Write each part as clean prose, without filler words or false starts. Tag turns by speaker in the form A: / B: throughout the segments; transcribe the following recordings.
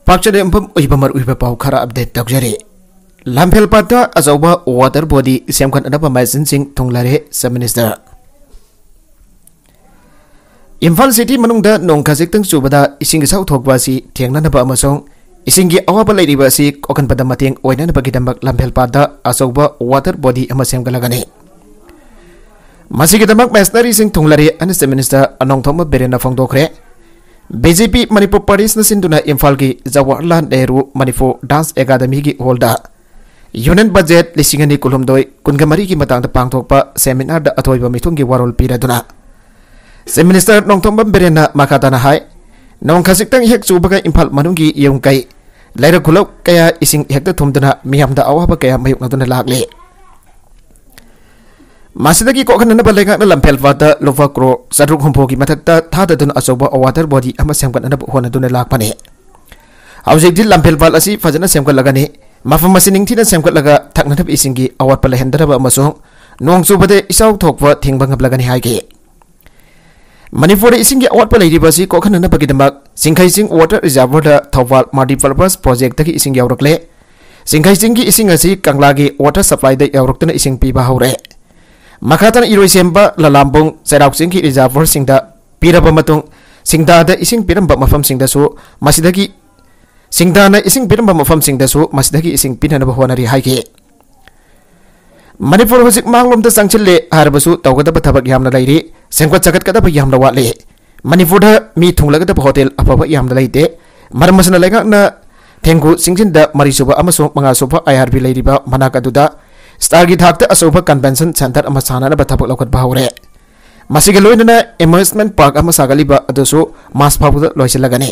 A: पाक्चने उइबमर उइब पाउ खरा अपडेट तौजरे लामफेलपाटा अचौबा वाटर बॉडी सेमखननबा मेसिनसिंग थुंगलारे सब मिनिस्टर इम्फाल सिटी मनुंगदा नोंग खजिक्तंग चुबदा इसिंग इसाउ थोकबासी थेंगननबा अमसोंग इसिंगी अवाबा लैरिबासी कोकनपदा मतेंग ओइननबगिदमक लामफेलपाटा अचौबा वाटर बॉडी अमा सेमगलगने मसिगिदमक मेसनरी सिंग थुंगलारे अनस मिनिस्टर अनोंगथोम बेरेना फोंदोखरे बीजेपी मणिपुर पार्टीस सिंधुना इम्फाल की जवाहरलाल नेहरू मणिपुर डांस एकाडमी की हॉलदा यूनियन बजेट लिसिंगनी कुलुमदोय कुनगमरी की मतंग पांगथोकपा सेमिनार द अथोइबा मिथुंगी वारोल पीरदुना से मिनिस्टर नोंगथोंबम बेरेना मखाताना हाय नोंग खजिक्तंग हेक चुबगा इम्फाल मनुंगी यौंकै लैर खुलौ कया इसिंग हेक्ता थुमदुना मियामदा अवाबा कया मयुकनदुना लागले मासिदगी कोखननबा लेगाना लमफेलपाटा लोफा क्रो सरुक हुंफोगी मथक्ता थाददुन अचौबा वाटर बॉडी अमा सेमगननबा होनदुना लागपने हौजिकदि लमफेलपाल असि फजना सेमगलगने मफम मसि निंगथिना सेमगलगा थकनब इसिंगी अवाटपा लेहंदरबा अमसोंग नोंग चुबदे इसाउ थोकपा थिंगबा ngapलगने हाइगे मणिपुर इसिंगी अवाटपा लेरिबासि कोखननबगिदमक सिंखाइसिंग वाटर रिजर्वर द थौवाल मल्टीपर्पस प्रोजेक्ट तगी इसिंग यावरकले सिंखाइसिंगी इसिंग असि कंगलागी वाटर सप्लाई द यावरकतना इसिंग पीबा हौरे मखातन इरोइसेम्बा ललामबुंग चैराउचिंग की रिजर्वर सिंगदा पीरबा मतुंग सिंगदादा इसिंग पिरंबा मफम सिंगदासु मसिदगी सिंगदाना इसिंग पिरंबा मफम सिंगदासु मसिदगी इसिंग पिननबा होनरी हाइगे मणिपुर हुजिक मांगलोमदा संगचिले हारबसु तौगदबा थबक यामना लैरि सेंगवा चगतकदबा यामना वाले मणिपुरदा मी थुंगलगदबा होटल अफबा यामना लैते मरमसना लेगाना थेंगु सिंगजिनदा मरिसुबा अमसो मंगासुबा आईआरबी लैरिबा मनाकदुदा स्टार की थाकते अचौबा कन्वेंशन सेंटर अमा साननबा थबक लौखटबा हौरे मसिगे लोइनना एम्यूजमेंट पार्क अमा सागलिबा अदुसु मास फाबुदा लोइसिलगने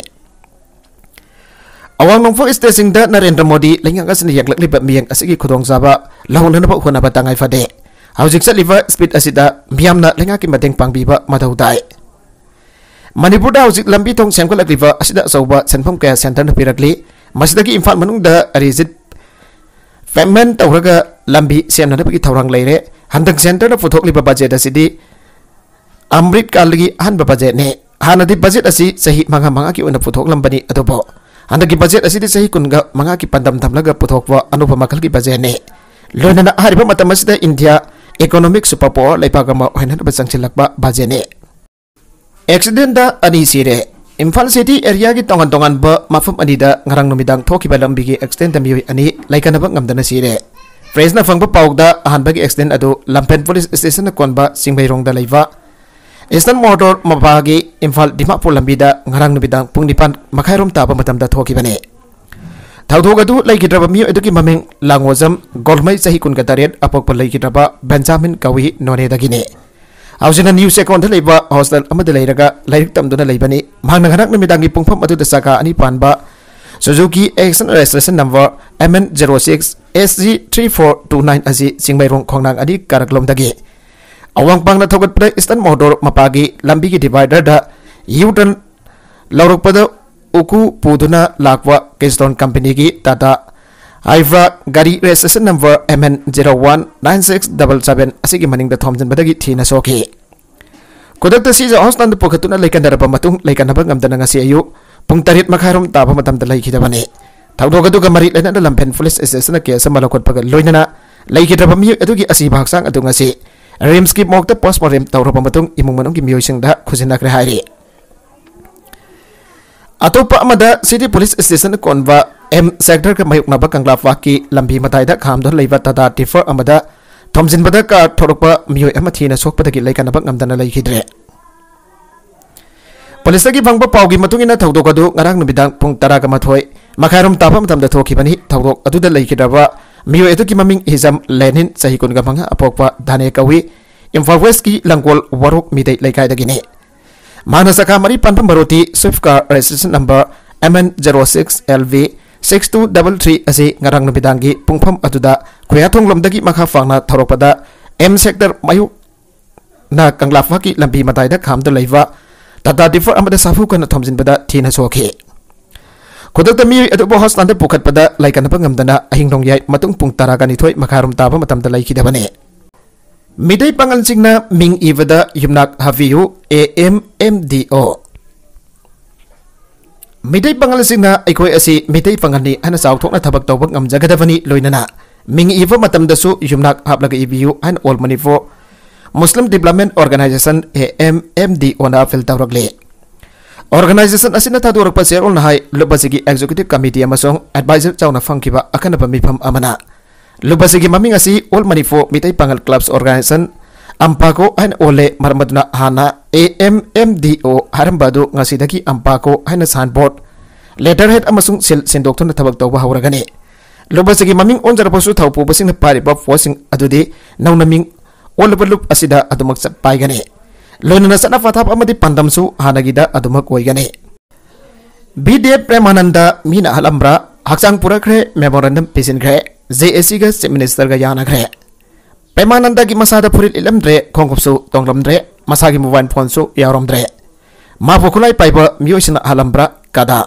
A: अवांग नोंफोक स्टेसिंगदा नरेंद्र मोदी लैंगागसनि यक्लक्लिबा मियंग असigi खुदोंजाबा लौननबा होनबा तंगाई फदे हौजिक चलिबा स्पीड असिदा मियामना लैंगाकी मतेंग पांगबिबा मथौ ताई मणिपुरदा हौजिक लंबी थोंग सेमगलक्लिबा असिदा अचौबा सेनफम कया सेंटर पिरकली मसिदगी इम्फाल मनुंगदा अरिजित पेमेंट तौरगा लंबी सेमनबगी थौरंग लैरे हंदक सेंटर पुथोकलिबा बजेट असिदी अमृत कालगी अहनबा बजेट ने हानदी बजेट असि सही मंगा मंगा की उन पुथोकलंबनी अदोबो हंदकी बजेट असिदी सही कुनगा मंगा की पंदम थमलगा पुथोकवा अनुभव मखल की बजेट ने लोनना हारिबा मतम असिदा इंडिया इकोनॉमिक सुपर पावर लेपागमा होइनबा संगचिलकबा बजेट ने एक्सीडेंट दा अनि सिरे इम्फाल सिटी एरिया की तोंगन तोंगन ब मफम अनिदा ngarang नुमिदांग थोकिबा लंबी की एक्सीडेंट मियोय अनि लाइकनबा ngamdana सिरे फ्रेसना फंगबा पाउदा अहानबगी एक्सीडेंट अदु लंपेन पुलिस स्टेशन कोनबा सिंगबैरोंगदा लैबा ईस्टर्न मोटर मबागी इम्फाल दिमापुर लंबीदा ngarang नुमिदांग पुंग निपान मखाइरोम ताबा मतमदा थोकिबने थौथोग अदु लैकिद्रबा मियोय अदुकी ममिंग लांगोजम गोलमै सही कुनगा तरेट अपोकपा लैकिद्रबा बेंजामिन कवी नोनेदगिने हौजिना न्यूज अकाउंट लेबा हॉस्टल अमद लैरगा लाइरिक तमदुना लैबनी मांगना घनक नुमिदांगी पुंगफम अदुदा सका अनि पानबा Suzuki access registration number MN06 SG3429 असी सिंगबैरोंग खोंगनांग अनि कारकलोमदगी अवांग पांगना थोगतपदा ईस्टर्न मोटर मपागी लंबी की डिवाइडर दा यूटर्न लौरकपदा उकु पुदुना लाकवा केस्टोन कंपनी की टाटा हाइव्रा गाड़ी रजिस्ट्रेशन नंबर MN019677 असिगी मनिंगदा थोमजनबदगी थीना सोके खुदक्ता सीजा हॉस्टल पुखतुना लेकनदरबा मतुंग लेकनबा ngamdana ngasi ayu पुंग तरेट मखाइरोम ताबा मतमदा लैखिदबने थौदोगदुगा मरि लेना लंपेन पुलिस स्टेशन केस मलखोटपगा लोइनना लैखिद्रबा मिय अदुगी असि भागसांग अदु ngasi रिम्स की मोक्ता पोस्टमार्टम तौरबा मतुंग इमुंग मनुंग की मियोइसिंगदा खुजिनखरे हाइरि अतोपा अमदा सिटी पुलिस स्टेशन कोनबा M सेक्टर का मयुकनबा कंगलाफा की लंबी मताइदा खामदोन लैबा टाटा टिफर अमदा थोमजिनबदा का थोरकपा मियोय अमा थीना सोकपदगी लैकनबा ngamdana लैखिद्रे पुलिस की फंगबा पाउगी मतुंगिना थौदोकदु ngarang नुमिदांग पुंग 10 मखाइरोम ताबा मतमदा थोखिबनी थौदोक अदुदा लैखिद्रबा मियोय अदुकी ममिंग हिजम लेनिन सही कुनगा मंगा अपोकपा धाने कवी इम्फाल वेस्ट की लंगोल वरोक मिदै लैकाइदगिने माना सका मरी पंपम बरोती Swift car registration number MN06 LV 6233 असे ngarang नुमिदांगी पुंगफम अदुदा खुयाथोंगलोमदगी मखा फांगना थौरकपदा M सेक्टर मयु ना कंगलाफा की लंबी मताइदा खामदो लैबा टाटा डिफर अमदा साफु कना थोमजिनबदा थीना सोखे खुदक्ता मियोय अदुबा हॉस्टल पुखतपदा लाइकनबा ngamdana अहिंगदोंग याय मतुंग पुंग 12 मखाइरोम ताबा मतमदा लैखिदबने मिदै पांगलसिंगना मिंग इबदा युमनाक हावियु AMMDO मिदै पंगल सिंना अखोय असि मिदै पंगलनि हना चाउथोकना थबक तौबक ngamjagadaबनी लोइनना मिंग इबा मतमदसु युमनाक हापलगा इबियु and all Manipur Muslim development organisation AMMDO ना फिल तौरगले ऑर्गेनाइजेशन असिना थादोरक सेरोल नहाय लुबसिगी एग्जीक्यूटिव कमिटी अमसोंग एडवाइजर चाउना फंकिबा अखनब मिफम अमना लुबसिगी ममिंग असि ऑल मणिपुर मिदै पंगल क्लब्स ऑर्गेनाइजेशन अम्पाको एंड ओले मरमदुना हाना AMMDO हरमबादु ngasiदगी अम्पाको एंड साइनबोर्ड लेटर हेड अमसुंग सिल सिंदोक्तुना थबक तौबा हौरगने लुबसिगी ममिंग ओनजरपसु थौपुबसिंग पारिबा फोसिंग अदुदि नौनमिंग ओलबलुप असिदा अदुमक पाइगने लोनना सना फथाप अमदि पंदमसु हानगिदा अदुमक ओइगने BDF प्रेमानंद मीना हलम्ब्रा हक्सांग पुरखरे मेमोरेंडम पिसिनखरे JAC गा चीफ मिनिस्टर गा यानाखरे प्रेमानंद की मसादा फुरिल इलमद्रे खोंगपसु तोंगलमद्रे मसागी मोबाइल फोन सु यावरमद्रे माफो खुलाई पाइबा मियोसिना हलम्ब्रा कादा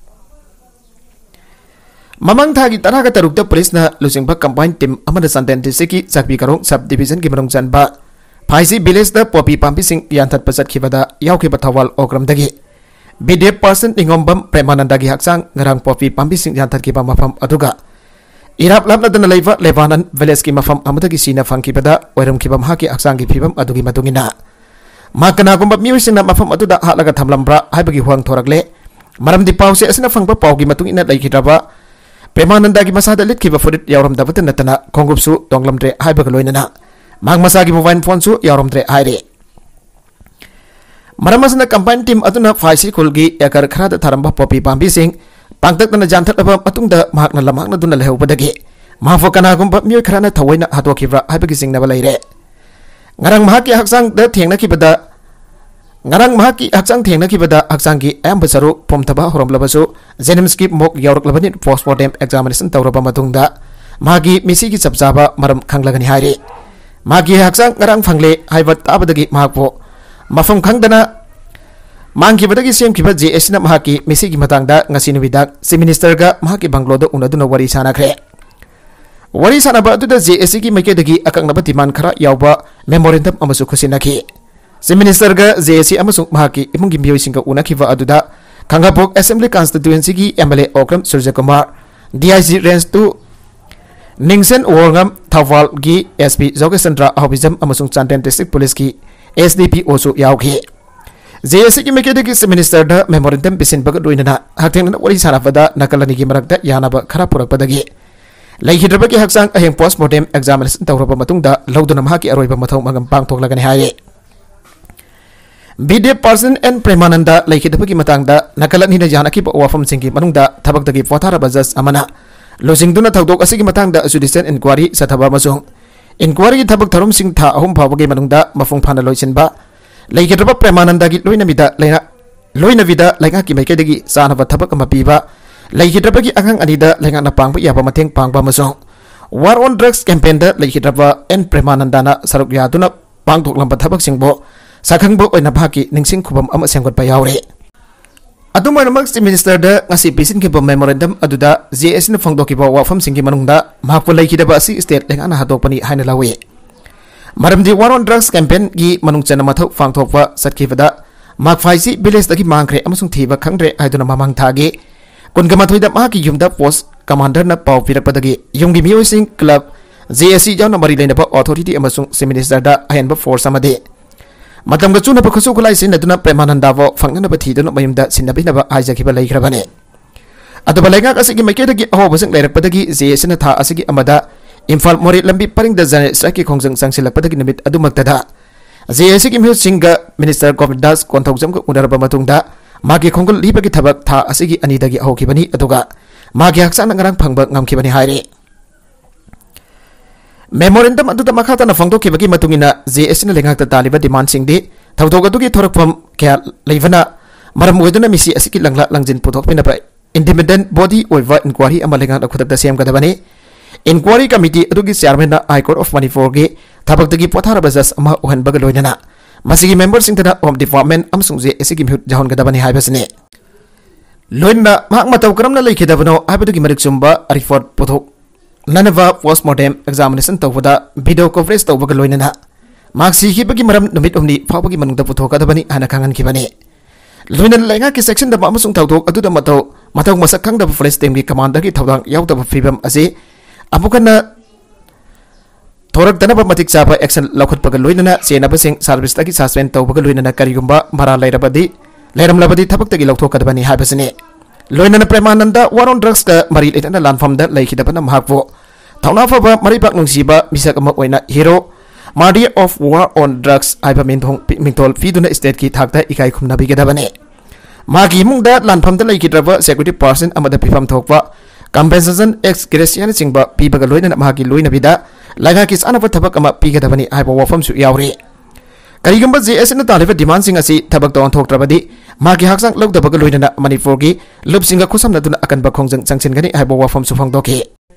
A: ममंग थागी तरागा तरुकता पुलिसना लुसिंगबा कंबाइन टीम अमदा संतेन डिस्ट्रिक्ट की चकबी करोंग सब डिवीजन की मरुंग चनबा फाइसी विलेज द पॉपी पाम्पी सिंह यानथत पसतखिबदा यावखिबा थवाल ओक्रमदगी BDF पर्सन इंगोंबम प्रेमानंद की हक्सांग ngरang पॉपी पाम्पी सिंह यानथतखिबा मफम अदुगा इराप लापलदना लेवा लेबानन विलेज की मफम अमदगी सीना फंकिबदा ओरमखिबा महाकी हक्सांग की फिबम अदुगी मदुंगिना माकनागुंबा मियोसिना मफम अदुदा हालगा थमलम्ब्रा हाइबगी हुआंग थोरगले मरमदि पाउसे असना फंगबा पाउगी मतुंगिना लैखिद्रबा प्रेमानंद की मसादा लिखिबा फुरिट यावरमदबत नतना खोंगुपसु तोंगलमद्रे हाइबगा लोइनना मांग मसागी मोबाइल फोन सु यावरमद्रे हाइरे मरमसना कंबाइन टीम अदुना फाइसी कुलगी एकर खरादा थरंबा पॉपी पाम्बी सिंह पांगतकना जानथलबा मतुंगदा महाकना लमाकना दुना लेहौबदगी माफो कनागुंबा मियोय खराना थवैना हातोखिब्रा हाइबगी सिंगनबा लैरे ngarang mahaki haksang da thengnakhibada ngarang mahaki haksang thengnakhibada haksang gi ayam basaru pomthaba horomlabasu jenims ki mok yauraklabani postmortem examination tawraba matungda magi misi gi chapjaba maram khanglagani haire magi haksang ngarang phangle haibat abadagi mahakpo mafam khangdana mangkibadagi semkhiba JAC na mahaki misi gi matangda ngasi nubidak si minister ga mahaki bangloda unaduna wari sanakre wari sanaba aduda JAC ki makedagi akaknaba timan khara yawba memorandum amasu khusinaki si minister ga JAC amasu mahaki imungi miyoisinga unakhiba aduda khangapok assembly constituency ki MLA okram surjakumar DIG range 2 ningsen worngam thawal gi SP jogesandra ahobijam amasung chanten district police ki SDP osu yawki JAC ki makedagi si minister da memorandum bisin baga doinana haktengna wari sanabada nakalani gi marakta yanaba khara purakpadagi लैखिद्रब की हक्सांग अहें postmortem examination तौरब मतुंगदा लौदुना महाकी अरोइबा मथौ मगम पांगथोकलगनि हाये BDF person and Premanand लैखिद्रब की मतंगदा नकलनिना जानकी वाफम सिंगी मनुंगदा थबकदगी पोथारब जज अमना लोजिंगदुना थौदोक असिगी मतंगदा जुडिशियल इंक्वायरी सथबा मसुंग इंक्वायरी थबक थरुम सिंग था अहुम फावगे मनुंगदा मफुंग फाना लोइसिनबा लैखिद्रब प्रेमानंद की लोइनविदा लैंगा की मैकेदगी सानब थबक मपीबा लैखिद्रबगी अखंग अनिदा लैंगाना पांगबा याबा मथेंग पांगबा मसों वार ऑन ड्रग्स कैंपेन दा लैखिद्रबा एन प्रेमानंदना सरुक यादुना पांगथोकलंबा थबक सिंगबो साखंगबो ओइना भाकी निंगसिंग खुबम अमा सेंगोटबा यावरे अदुमनमक चीफ मिनिस्टर दा ngasi पिसिन के मेमोरेंडम अदुदा JAC न फंगदोकिबा वाफम सिंगी मनुंगदा माकपो लैखिद्रबा असि स्टेट लैंगाना हादोकपनी हाइना लावे मरमदि वार ऑन ड्रग्स कैंपेन गी मनुंग चना मथौ फांगथोकबा सटखिबदा माकफाइसी विलेज दगी मांगखरे अमसुंग थीबा खंगरे आइदुना ममंग थागे कुनगमाथोइदा माकी युमदा पोस्ट कमांडर न पाव पिरपदगी युमगी मियोसिंग क्लब JAC जावना मरी लेनबा अथॉरिटी अमसुंग सी मिनिस्टर दा अहेनबा फोर्स अमदे मतमगा चुना पखसु खुलाई सिनदुना प्रेमानंदावो फंगनबा थीदुना मयुमदा सिनबिनबा आइजखिबा लैखरबने अदबा लैंगा असिगी मैकेदगी अहोबसंग लैरपदगी JAC न था असिगी अमदा इम्फाल मोरे लंबी परिंगदा जने स्ट्राइक खोंजंग संगसिलपदगी निमित अदुमक्तदा JAC की मिहुसिंग मिनिस्टर गोविंदास कोंथौजम को उनरबा मतुंगदा मागी खोंगल लीबगी थबक था असिगी अनिदगी होखिबनी अदुगा मागी हक्साना ngarang phangba ngamkhibani haire memorandum अदुदा मखातना फंगदोखिबगी मतुंगिना JAC न लेंगाकता तालिबा डिमांड सिंगदि थौदोक अदुगी थोरकफम क्या लेवना मरम ओइदुना मिसी असिगी लंगला लंजिन पुथोकपिनबा इंडिपेंडेंट बॉडी ओइवा इंक्वायरी अमा लेंगाकता खुदकता सेमगदबनी इंक्वायरी कमिटी अदुगी chairman high court of Manipur गे थबकदगी पोथारबा जज अमा ओहनबग लोइनना मसिगी मेंबर सिंगदा होम डिपार्टमेंट अमसुंग JAC की म्यूट जहनगदबनी हाइबसने लोइना माक मतौ करमना लैखिदबनो हाइबदुगी मरिक सुंबा रिपोर्ट पुथोक ननवा पोस्टमॉर्टम एग्जामिनेशन तौबदा वीडियो कवरेज तौबग लोइनना माक सिखिबगी मरम नुमित उमनी फावबगी मनुंगदा पुथोकदबनी हाना खांगनखिबने लोइना लेंगा की सेक्शन द अमसुंग थौदोक अदुदा मथौ मसक खंगदा पुलिस टीम की कमांडर की थौदांग यावदब फिबम असे अमुकना थोरकदनब मतिक चाबा एक्शन लौखटपग लोइना चेनबसिंग सर्विस तकी सस्पेंड तौबग लोइना करिगुंबा मरा लेरमलबदी थबक्तगी लौथोकदबनी हाबसने लोइना प्रेमानंद वार ऑन ड्रग्स का मरी लेतना लानफमदा लैखिदबना महकबो थौना फबा मरिबाक नुंसीबा मिसक अमा ओइना hero martyr of war on drugs आइबा मिंथोल फीदुना स्टेट की थाकता इकाई खुमनाबिगदबने मागी मुंगदा लानफमदा लैखिद्रबा सिक्योरिटी पर्सन अमदा पिफम थोकबा कंपेंसेशन एक्स ग्रेसियन सिंबा पीबग लोइना मागी लोइनाबिदा लगा की सानब थबक अमा पीगदबनी आइबा वफमसु यावरे करिगंबा जेएस न तालिबा डिमांड सिंग असि थबक तोन थोकत्रबदी मागी हाक्सांग लौदबग लोइना मणिपुर की लुबसिंग खुसमनदुना अकनबा खोंजंग चंगसिनगनी आइबा वफमसु फंगदोके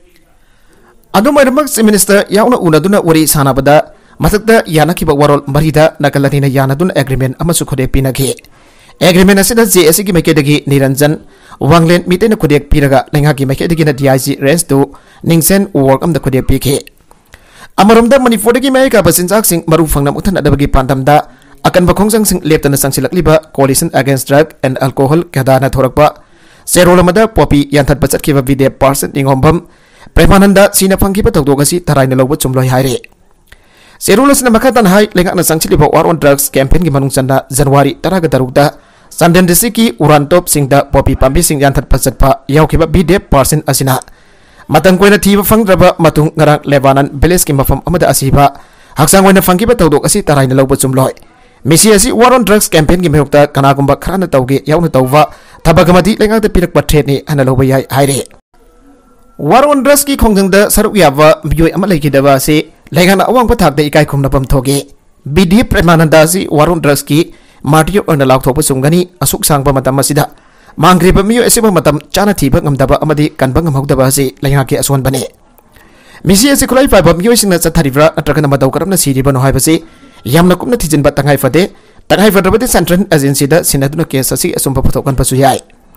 A: अदुमरमक मिनिस्टर याउना उनदुना वरी सानाबदा मथक्ता यानखिबा वरोल मरिदा नकलनिना यानदुना एग्रीमेंट अमसु खुदेक पिनखे एग्रीमेंट असिदा जेएस की मैकेदगी निरंजन वांगलेन मिटेन खुदेक पिरगा लेंगा की मैकेदगी न डीआईजी रेंज टू निंगसेन वर्क अमदा खुदेक पिखे अमरमदा मणिपुर की मैका बसिंजाक सिंग मरु फंगना मुथनदबगी पांदमदा अकन बखोंजंग सिंग लेप्तना संगसिलकलिबा coalition against drug and alcohol कदाना थोरकपा सेरोलमदा पॉपी यानथत चटखिबा विदे पर्सन निंगोंबम प्रेमानंद सीना फंगिबा तौदोगसी तराइना लौबा चुमलोय हायरे सेरोलसना मखातन हाई लेंगाना संगसिलिबा वार ऑन ड्रग्स कैंपेन की मनुंगचंदा जनवरी 10 चांदेन डिस्ट्रिक्ट की उरानटोप सिंगदा पॉपी पांबी सिंग यानथत पचटपा यावखिबा विदे पर्सन असिना मतंग कोइना थीबा फंगद्रबा मतुंग ngara लेबानन विलेज की मफम अमदा असिबा हक्सांग ओइना फंगिबा तौदोक असि तराइना लौबा चुमलोय मिसी असि वार ऑन ड्रग्स कैंपेन की मेहुक्ता कनागुंबा खराना तौगे यावना तौवा थबगमदी लेंगाद पिरकपा थ्रेटनी हना लौबा याय हायरे वार ऑन ड्रग्स की खोंजंगदा सरुक याबा बियोय अमा लेखिदबा से लेंगाना अवांगबा थाकदा इकाई खुमनपम थोगे बीडी प्रेमानंद असि वार ऑन ड्रग्स की मार्टियर ओना लाउथोपा सुंगनी असुक सांगबा मतम असिदा मांग्रेबा मियो एसेबा मतम चाना थीबा ngमदबा अमदी कनबा ngमहौदबा से लेंगा के असोन बने मिसी एसे खुलाई फाइबा मियो सिंगना चथारिब्रा अत्रकना मदौ करमना सिरिबनो हाइबसे यामना कुमना थिजिनबा तंगाई फदरबदे सेंट्रल एजेंसी दा सिनादुना केस असि असुंबा फथोकन पसु याय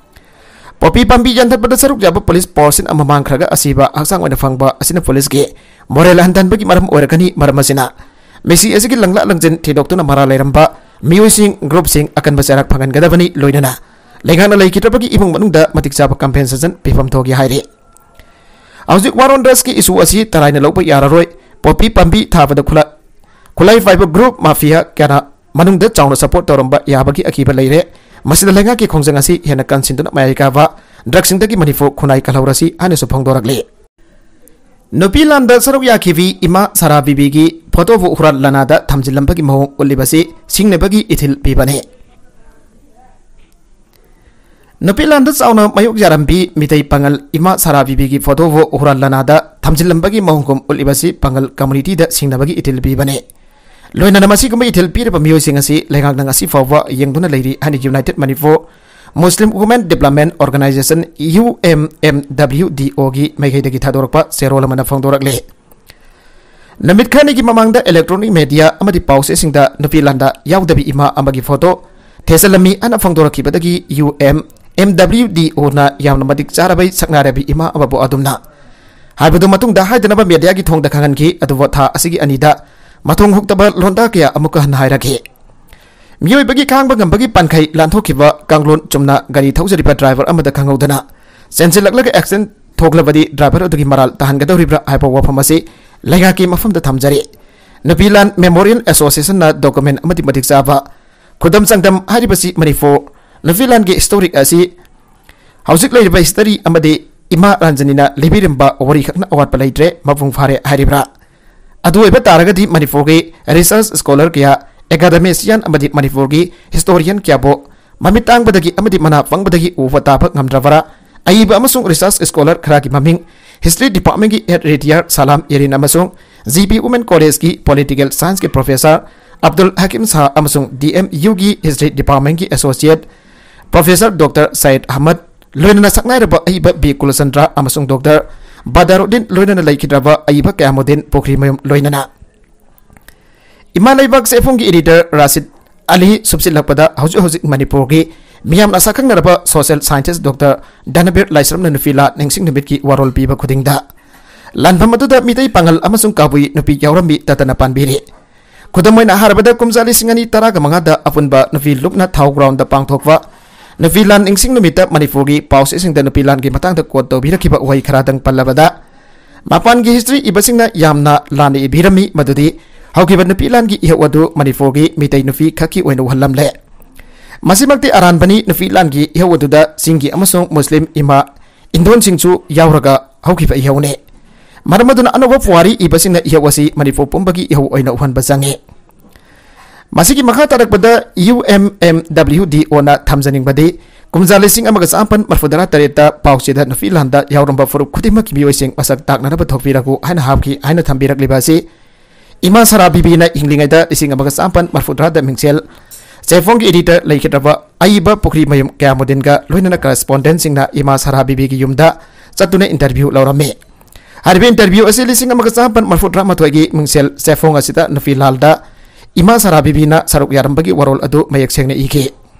A: पॉपी पांबी जानथबदा सरुक जाबा पुलिस पर्सन अमा मांगखरगा असिबा हक्सांग ओइना फंगबा असिना पुलिस के मोरल हंतनबगी मरम ओरकनी मरम असिना मिसी एसे की लंगला लंजन थेदोक्तुना मरा लेरंबा मियो सिंग ग्रुप सिंग अकनबा चरक फंगन गदबनी लोइनना लेंगाना लेखित्रबगी इबुंग मनुंगदा मतिक चाबा कंपेंसेशन पिफम थोगी हायरे हौजिक वार ऑन ड्रग्स की इशू असि तराइना लौबा यारारोय पॉपी पांबी थाबदा खुलाई फाइबर ग्रुप माफिया क्याना मनुंगदा चाउना सपोर्ट तौरंबा याबगी अकीबा लेरे मसिदा लेंगा की खोंजंग असि हेना कंसिंदुना मायकाबा ड्रग्सिंगदगी मणिपुर खुनाई कलौरसी हाने सुफंगदोरकले नुपी लांदा सरुक याखिवी इमा सारा बीबी की फोटो हुराल लनादा थमजिलंबगी महोंग उल्लिबसी सिंगनेबगी इथिल पीबने नुपी लांदा चाउना मयुक यारंबी मितै पंगल इमा सारा बीबी की फोटो हुराल लनादा थमजिलंबगी महोंगम उल्लिबसी पंगल कम्युनिटी दा सिंगनेबगी इथिल पीबने लोइना मसिगुम इथिल पीरबा मियोसिंग असि लेंगांग नंग असि फावबा यंगदुना लेरी हानि United Manipur Muslim women development organisation UMMWDO की मैगैदगी थादोरकपा सेरोलमना फंगदोरकले नमित खानी की ममांगदा इलेक्ट्रॉनिक मीडिया अमदि पाउसेसिंगदा नुपी लांदा यावदबी इमा अमगी फोटो थेसलमी अना फंगदोरखिबदगी UMMWDO ना यावना मदिक चारबै सकनारबी इमा अबबो अदुमना हाइबदु मतुंगदा हाइदनबा मीडिया की थोंगदा खंगनकी अदुवा था असिगी अनिदा मथोंग हुक्तबा लोंदा कया अमुक हन हायरखे मियोइबगी खांगबा गंबगी पानखै लांथोखिबा कांगलोन चुमना गाड़ी थौजरिबा ड्राइवर अमदा खंगौदना सेंसिलकलग एक्सीडेंट थोगलबदी ड्राइवर अदुगी मराल तहनगदौरिब्रा हाइबा वफम असि लेंगा की मफमदा थमजरे नपीलान मेमोरियल एसोसिएशन ना डॉक्यूमेंट अमदि मदिक चाबा खुदम संगदम हारिबसी मणिपुर नपीलान की स्टोरी असि हौजिक लेरिबा हिस्टरी अमदि इमा रंजनीना लिबिरिम्बा वरी खकना अवाटपा लेट्रे मपुंग फारे हारिब्रा अदुएबा तारगदी मणिपुर की रिसर्च स्कॉलर क्या एकेडमिशियन अमदि मणिपुर की हिस्टोरियन क्याबो ममितांगबदगी अमदि मना फंगबदगी उवा ताबक ngमद्रवरा अयिबा अमसुंग रिसर्च स्कॉलर खरा की ममिंग हिस्ट्री डिपार्टमेंट की हेड रेडियर सलाम येरिन अमसुंग जीपी वुमेन कॉलेज की पॉलिटिकल साइंस के प्रोफेसर अब्दुल हकीम शाह अमसुंग DMU की हिस्ट्री डिपार्टमेंट की associate professor doctor Syed Ahmad लोइनना सकनाइरबा अयिबा बी कुलचंद्र अमसुंग डॉक्टर बदरुद्दीन लोइनना लैखिद्रबा अयिबा कयामुद्दीन पोखरीमयम लोइनना इमा लेबाक सेफोंग की एडिटर राशिद अली सुबसिलपदा हौजिक हौजिक मणिपुर की मियामना साखंगनरबा सोशल साइंटिस्ट डॉक्टर दानबीर लाइसरमना नुफिला नेंगसिंग नुमित की वारोल पीबा खुदिंगदा लानफम अदुदा मितै पंगल अमसुंग काबुई नुपी यावरमी ततना पानबिरे खुदमोइना हारबदा कुमजाली सिंगनी तरा का मंगादा अपुनबा नफी लुकना थाउ ग्राउंड दा पांगथोकवा नफी लान इंसिंग नुमिता मणिपुर पाउस इसिंग दा नफी लान की मतंग दा कोट तौबिरखिबा वही खरादंग पल्लबदा मापान की हिस्ट्री इबसिंगना यामना लान इबिरमी मदुदी हौकिबा नफी लान की इहवदु मणिपुर की मितै नफी खकी ओइनो हल्लमले मसिमक्ति अरानबनी नफी लान की इहवदुदा सिंगी अमसोंग मुस्लिम इमा इंदोन सिंगसु यावरगा हौकिबा इहवने मरमदुना अनोबा पुवारी इबसिंगना इहवसी मणिपुर पुंबगी इहव ओइनो उहनबा संगे मसिकी मखा तरकबदा UMMWDO ना थमजनिंगबदी कुमजाली सिंग अमगा चांपन मरफुदरा तरेता पाउसेदा नफी लानदा यावरंबा फुरुप खुदिमकी मियोइसिंग मसक ताकनरबा थोकपिरकु हायना हाबकी हायना थंबिरकलिबासी इमा सरा बीबीना इंग्लिंगदा लिसिंग अमगा चांपन मरफुदरा दा मिंगसेल सेफोंग एडिटर लेखितरबा आइबा पुखरी मयुम क्यामुदिनगा लोइनना करेस्पोंडेंट सिंगना इमा सरा बीबीगी युमदा चतुना इंटरव्यू लौरमे हारिबे इंटरव्यू असे लिसिंग अमगा चांपन मरफुदरा मथोइगी मिंगसेल सेफोंग असिदा नफी लालदा इमा सरा बीबीना सरुक यारंबगी वरोल अदु मयक सेंगने इखे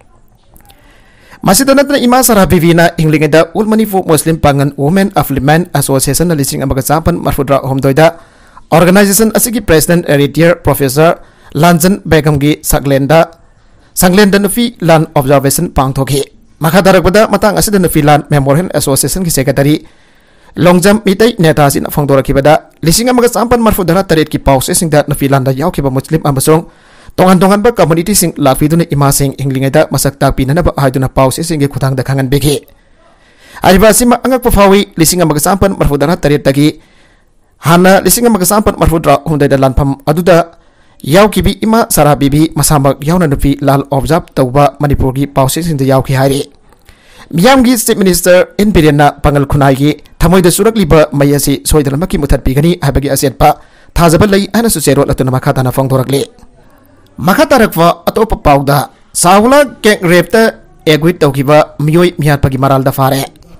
A: मसिदनतन इमा सरा बीबीना इंग्लिंगदा उल Manipur Muslim Pangan women upliftment association लिसिंग अमगा चांपन मरफुदरा होमदोइदा ऑर्गेनाइजेशन असिगी president retire professor Lanjan Begum की संगलेंदा नफी लान ऑब्जर्वेशन पांगथोखे मखादरकबदा मतंग असिदा नफी लान मेमोरियल एसोसिएशन की सेक्रेटरी लोंगजम मितै नेतासिन फोंदोरखिबदा लिसिंग अमगा चांपन मरफुदरा तरेत की पाउसेसिंगदा नफी लानदा यावखिबा मुस्लिम अमसोंग तोंगान तोंगानबा कम्युनिटी सिंग लाफिदुना इमासिंग इंग्लिंगदा मसक ताकपिननबा हाइदुना पाउसेसिंग के खुथांगदा खांगनबेखे आरिबासिमा अंगकपा फावी लिसिंग अमगा चांपन मरफुदरा तरेतगी हाना लिसिंग अमगा चांपन मरफुदरा हुंदैदा लानफम अदुदा यावखिबी इमा सरा बीबी मसामक यावना नफी लाल ऑब्जर्व तौबा मणिपुर की पाउसेसिंग यावखि हाइरे मियाम की चीफ मिनिस्टर इन बिरेना पंगल खुनाई की थमोइदा सुरकलिबा मयसी सोइदलमकी मुथतपिगनी हाबगी असेटपा थाजबा लई आना सुचेरो लतुना मखाताना फोंदोरकले मखातारकवा अतोप पाउदा साहुला केक रेपता एग्विट तौकिबा मियोय मियातपगी मरालदा फारे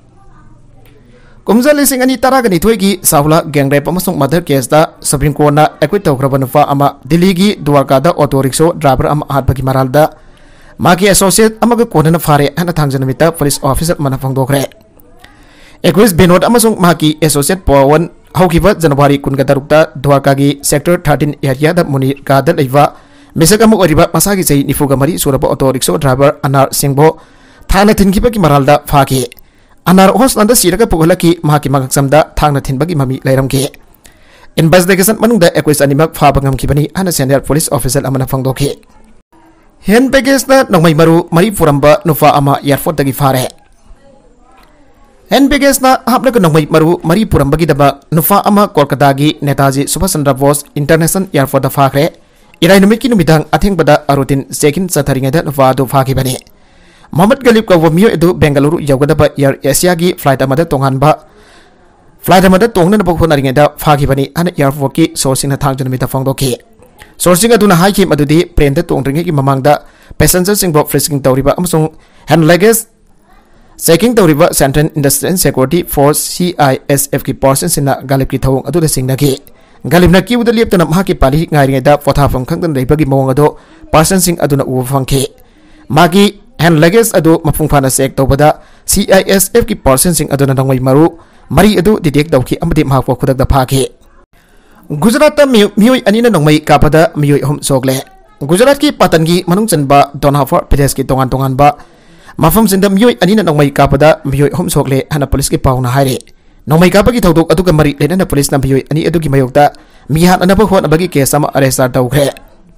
A: कुमजा लिसिंग अनि तरागनी थोइगी साहुला गैंग रेप अमसोंग मदर केसदा सुप्रीम कोर्टना एग्विट तौख्रबा नुफा अमा दिल्ली की द्वारकादा ऑटो रिक्शा ड्राइवर अमा हातपगी मरालदा माकी एसोसिएट अमग कोनना फारे हना थांजनमिता पुलिस ऑफिसर मना फोंदोखरे एक्विस बिनोद अमसोंग माकी एसोसिएट पवन हौकिबा जनवरी 17 द्वारका की सेक्टर 13 एरिया दा मुनि कादा लेवा मिसक अमग ओरिबा मसागी चै निफुगा मरी सुरबा ऑटो रिक्शा ड्राइवर अनार सिंहबो थाना थिनखिबा की मरालदा फाके अनार होस्टलंदा सिरगा पुगलकी माकी मगसमदा थाना थिनबगी ममी लैरमके इन्वेस्टिगेशन मनुंगदा एक्विस अनिमक फाबा ngमखिबनी आना सीनियर पुलिस ऑफिसर अमना फोंदोखे हैंड बैगेज नौमई मरु मरी पुरंबा नुफा अमा एयरपोर्ट दगी फारे हैंड बैगेज हापनग नौमई मरु मरी पुरंबगी दबा नुफा अमा कोलकाता की नेताजी सुभाष चंद्र बोस इंटरनेशनल एयरपोर्ट दा फाखरे इराय नुमित की नुमिदांग अथेंगबदा अरुतिन चेकिन चथरिंगदा नुफा दो फाखिबने मोहम्मद गलीब कौवा मियो एदु बेंगलुरु यौगदबा एयर एशिया की फ्लाइट अमदा तोंगानबा फ्लाइट अमदा तोंगनबा होनारिंगदा फाखिबनी अन एयरपोर्ट की सोर्सिंग थांगजनमिता फोंदोखे सोर्सिंग अदुना हाइखि मदुदी प्लेन दा तोंद्रिंगे की ममांगदा पैसेंजर सिंह फ्रिस्किंग तौरिबा अमसोंग हैंड लगेज चेकिंग तौरिबा Central Industrial Security Force CISF की पर्सन सिना गालिब की थौंग अदुदा सिंगनगे गालिबना किउदा लेपतना माकी पाली ngairingeda पोथाफम खंगदन लेबगी मवंग अदो पर्सन सिंग अदुना उ फंखे मागी हैंड लगेज अदु मफुंग फाना चेक तौबदा CISF की पर्सन सिंग अदुना नंगoi मरु मरी अदु डिटेक्ट तौखि अमदि माखो खुदक दा फाखे गुजरात मियोय अनिना नंगमई कापदा मियोय हम सोगले गुजरात की पाटन की मनुंग चनबा दोनाफर प्रदेश की तोंगान तोंगान बा मफम सिंदा मियोय अनिना नंगमई कापदा मियोय हम सोगले हना पुलिस की पाउना हाइरे नंगमई कापगी थौदोक अदुगा मरी लेना पुलिस ना मियोय अनि अदुगी मयोक्ता मिहान अनब होनबगी केस अमा अरेस्ट तौखरे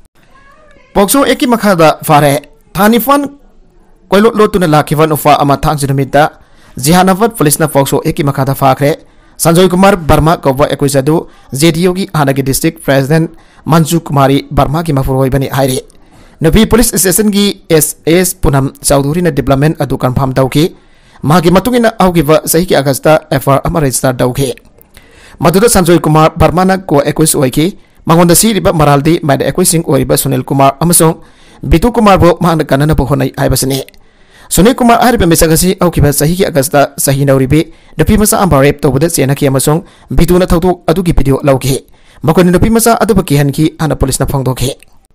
A: पोक्सो एकी मखादा फारे थानिफान कोइलो लोतुना लाखिवा नुफा अमा थांगजिनमिता जिहानावत पुलिस ना पोक्सो एकी मखादा फाखरे संजय कुमार वर्मा कौवा एक्विजदु JDO की हानागी डिस्ट्रिक्ट प्रेसिडेंट मंजू कुमारी वर्मा की मफुरोई बनी हाइरे नबी पुलिस स्टेशन की SS पुनम चौधरी ने डेवलपमेंट अदु कंफर्म तौकी मागी मतुंगिना आउगिवा सही की अगस्त FR अमा रजिस्टर तौखे मधुदा संजय कुमार वर्मा ना को एक्विज ओइकी मंगोंदा सिरिबा मरालदी मैड एक्विजिंग ओइबा सुनील कुमार अमसोंग बितु कुमार बो मांग कनना बो होनाई आइबसने सुनील कुमार आरिबा मिसगसी औकिबा सही की अगस्त सही नौरिबे नपी मसा अम्बा रेप तौबदा चेनाकी अमसोंग बितुना थौदोक अदुगी वीडियो लौखे मकोनि नपी मसा अदुबा किहनकी आना पुलिसना फोंदोखे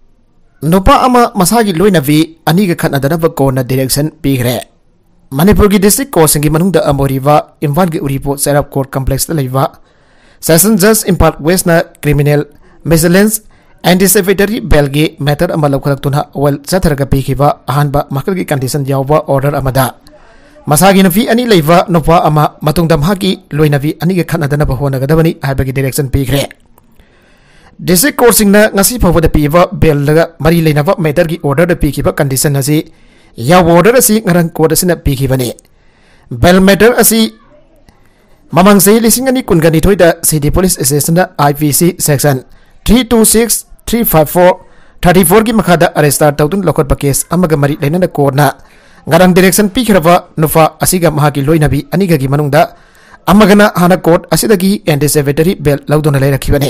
A: नुपा अमा मसागी लोइनवी अनिगा खनदनबा कोना डायरेक्शन पीग्रे मणिपुर की डिस्ट्रिक्ट कोर्ट की मनुंगदा अमोरिवा इम्फाल की उरिपो सेरप कोर्ट कॉम्प्लेक्स दा लेवा सेशन जज इम्फाल वेस्ट ना क्रिमिनल मिसलेंस एंटी-सेवेटरी बेल की मैटर अमा लौखलक्तुना वेल चथरगा पीखिबा अहानबा मखल की कंडीशन यावबा ऑर्डर अमदा मसागी नफी अनि लेवा नुपा अमा मतुंगदा माकी लोइनवी अनि के खनदनबा होनगदबनी हाइबगी डायरेक्शन पीखरे डिस्ट्रिक्ट कोर्ट सिंगना ngasi फवदा पीबा बेल लगा मरी लेनबा मैटर की ऑर्डर पीखिबा कंडीशन असी याव ऑर्डर असी ngरang कोर्ट असिना पीखिबने बेल मैटर असी ममंग से लिसिंग अनि कुनगनी थोइदा city police station IPC section 326 354 34 की मखादा अरेस्ट तौदुन लौखटपा केस अमगा मरी लेनना कोर्टना ngarang direction पीखरबा नुफा असिगा महाकी लोइनबी अनिगगी मनुंगदा अमगना हाना कोर्ट असिदगी एंटी-सेवेटरी बेल लौदुना लेरखिबने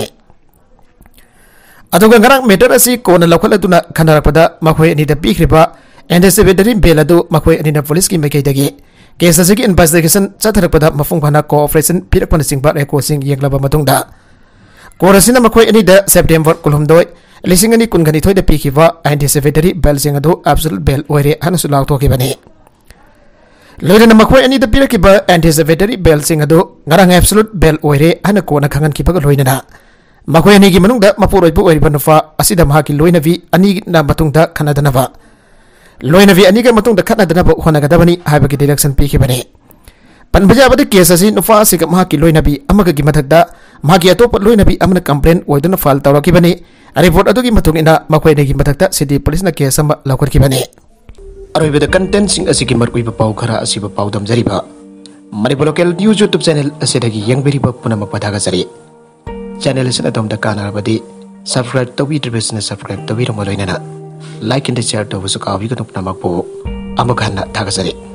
A: अदुगा ngarang मैटर असि कोना लौखलदुना खनरपदा मखोय अनिदा पीखरिबा एंटी-सेवेटरी बेल अदु मखोय अनिना पुलिस की मैकेदगी केस असिगी इन्वेस्टिगेशन चथरपदा मफुंग फाना कोऑपरेशन पिरकपना सिंगबा रेकॉर्डिंग येंगलबा मतुंगदा कोर्ट असिना मखोय अनिदा सेप्टेम्बर 12 लिसिंग अनि कुनगनी थोइदा पीखिबा एंटी-सेवेटरी बेल सिंग अदु एब्सोल्यूट बेल ओइरे हनसु लाउथोखिबने लोइना मखोय अनिदा पिरकिबा एंटी-सेवेटरी बेल सिंग अदु ngarang एब्सोल्यूट बेल ओइरे हन कोना खंगनखिबा लोइना मखोय अनिगी मनुंगदा मपुरोइबु ओइरिबा नुफा असिदा महाकी लोइनवी अनि ना मतुंगदा खनदनबा लोइनवी अनिगा मतुंगदा खनदनबा होनगदबनी हाइबगी डायरेक्शन पीखिबने पनबजाबदे केस असि नुफा असिगा महाकी लोइनवी अमगगी मथकदा महाकी अतोप लोइनवी अमना कंप्लेन ओइदुना फाइल तौरकिबने रिपोर्ट अदुगी मतुंगिना मखोयनेगी मथकता सिटी पुलिस ना केस अमा लौखटकिबने अरोइबदा कंटेंट सिंग असिगी मरकुइबा पाउ खरा असिबा पाउ दमजरिबा Manipur local news YouTube channel असिदगी यंगबेरिबा पुनमक पथागजरि चैनल असिना दमदा कानारबदि सब्सक्राइब तौबिद्रिबसना सब्सक्राइब तौबिरम लोइनना लाइक एंड शेयर तौबसु काबिगनु पुनमक पो अमखाना थागजरि।